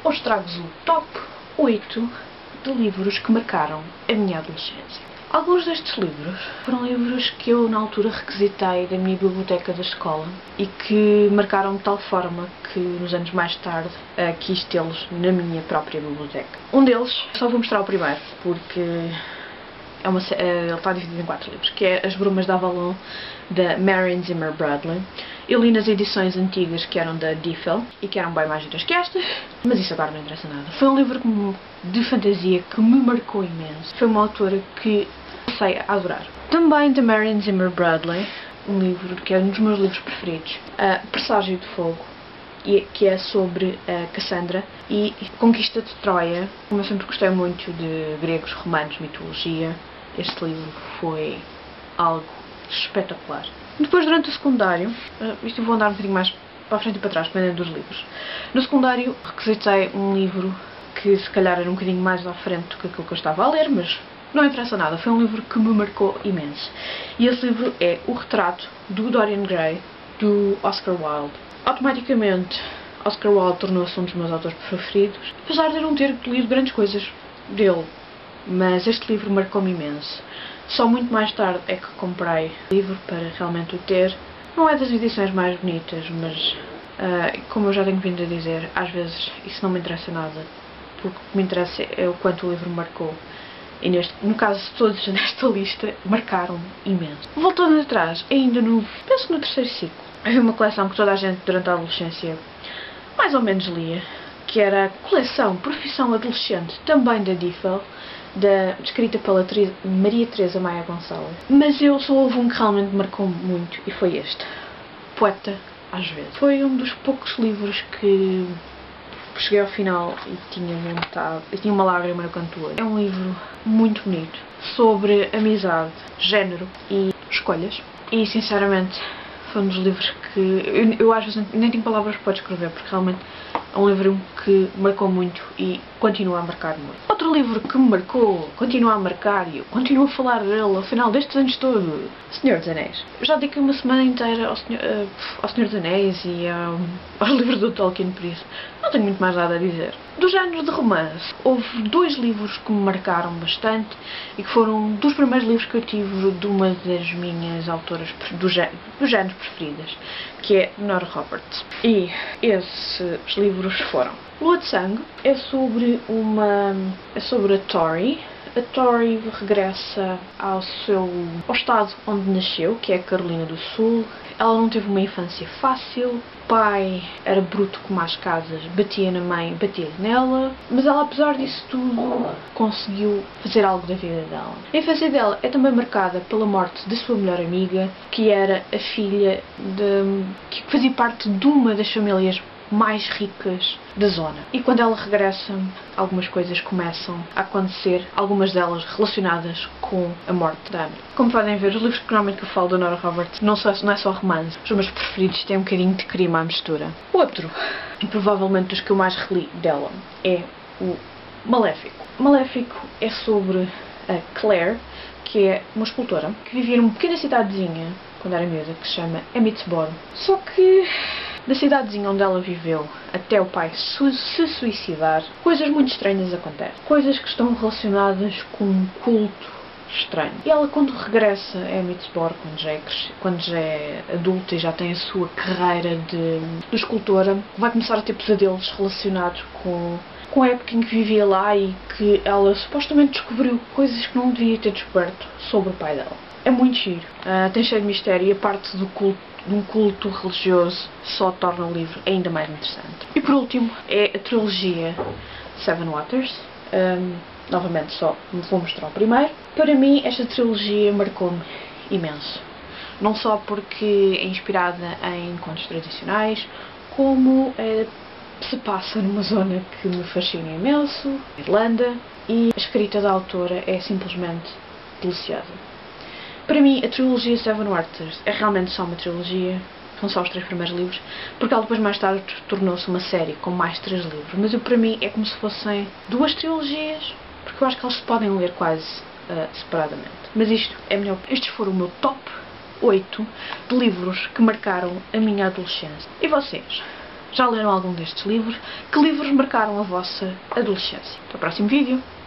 Hoje trago-vos o top 8 de livros que marcaram a minha adolescência. Alguns destes livros foram livros que eu na altura requisitei da minha biblioteca da escola e que marcaram de tal forma que nos anos mais tarde quis tê-los na minha própria biblioteca. Um deles, só vou mostrar o primeiro, porque ele está dividido em 4 livros, que é As Brumas de Avalon, da Marion Zimmer Bradley. Eu li nas edições antigas que eram da Diffel e que eram bem mais giras que estas, mas isso agora não interessa nada. Foi um livro de fantasia que me marcou imenso. Foi uma autora que passei a adorar. Também da Marion Zimmer Bradley, um livro que é um dos meus livros preferidos, Presságio de Fogo, que é sobre Cassandra e Conquista de Troia. Como eu sempre gostei muito de gregos, romanos, mitologia, este livro foi algo espetacular. Depois, durante o secundário, isto eu vou andar um bocadinho mais para a frente e para trás, dependendo dos livros. No secundário, requisitei um livro que se calhar era um bocadinho mais à frente do que aquilo que eu estava a ler, mas não interessa nada, foi um livro que me marcou imenso. E esse livro é O Retrato do Dorian Gray, do Oscar Wilde. Automaticamente, Oscar Wilde tornou-se um dos meus autores preferidos, apesar de eu não ter lido grandes coisas dele, mas este livro marcou-me imenso. Só muito mais tarde é que comprei o livro para realmente o ter. Não é das edições mais bonitas, mas como eu já tenho vindo a dizer, às vezes isso não me interessa nada, porque o que me interessa é o quanto o livro me marcou. E no caso de todos nesta lista, marcaram-me imenso. Voltando atrás, ainda penso no terceiro ciclo, havia uma coleção que toda a gente durante a adolescência mais ou menos lia, que era a coleção Profissão Adolescente, também da Diffel, escrita pela Maria Teresa Maia Gonçalves. Mas só houve um que realmente marcou muito, e foi este, Poeta às vezes. Foi um dos poucos livros que cheguei ao final e tinha vontade, e tinha uma lágrima no canto do olho. É um livro muito bonito, sobre amizade, género e escolhas, e sinceramente foi um dos livros que eu às vezes nem tenho palavras para descrever, porque realmente é um livro que marcou muito e continua a marcar muito. Outro livro que me marcou, continua a marcar e eu continuo a falar dele ao final destes anos todos, Senhor dos Anéis. Eu já dediquei uma semana inteira ao Senhor dos Anéis e aos livros do Tolkien, por isso não tenho muito mais nada a dizer. Do género de romance, houve 2 livros que me marcaram bastante e que foram dos primeiros livros que eu tive de uma das minhas autoras do género preferidas, que é Nora Roberts. E esses livros foram Lua de Sangue, é sobre a Tori. A Tori regressa ao estado onde nasceu, que é a Carolina do Sul. Ela não teve uma infância fácil, o pai era bruto como as casas, batia na mãe, batia nela, mas ela, apesar disso tudo, conseguiu fazer algo da vida dela. A infância dela é também marcada pela morte da sua melhor amiga, que era a filha que fazia parte de uma das famílias mais ricas da zona. E quando ela regressa, algumas coisas começam a acontecer, algumas delas relacionadas com a morte da Amy. Como podem ver, os livros que normalmente eu falo da Nora Roberts não é só romance, os meus preferidos têm um bocadinho de crime à mistura. Outro, e provavelmente dos que eu mais reli dela, é o Maléfico. Maléfico é sobre a Claire, que é uma escultora, que vivia numa pequena cidadezinha, quando era miúda, que se chama Emmitsburg. Só que da cidadezinha onde ela viveu até o pai se suicidar, coisas muito estranhas acontecem. Coisas que estão relacionadas com um culto estranho. E ela, quando regressa a Emmitsburg, quando já é adulta e já tem a sua carreira de escultora, vai começar a ter pesadelos relacionados com a época em que vivia lá e que ela supostamente descobriu coisas que não devia ter descoberto sobre o pai dela. É muito giro, tem cheio de mistério e a parte de um culto religioso só torna o livro ainda mais interessante. E por último é a trilogia Seven Waters. Novamente só vou mostrar o primeiro. Para mim esta trilogia marcou-me imenso. Não só porque é inspirada em contos tradicionais, como se passa numa zona que me fascina imenso, Irlanda, e a escrita da autora é simplesmente deliciosa. Para mim, a trilogia Seven Waters é realmente só uma trilogia, são só os 3 primeiros livros, porque ela depois mais tarde tornou-se uma série com mais 3 livros, mas para mim é como se fossem 2 trilogias, porque eu acho que elas se podem ler quase separadamente. Mas estes foram o meu top 8 de livros que marcaram a minha adolescência. E vocês? Já leram algum destes livros? Que livros marcaram a vossa adolescência? Até o próximo vídeo!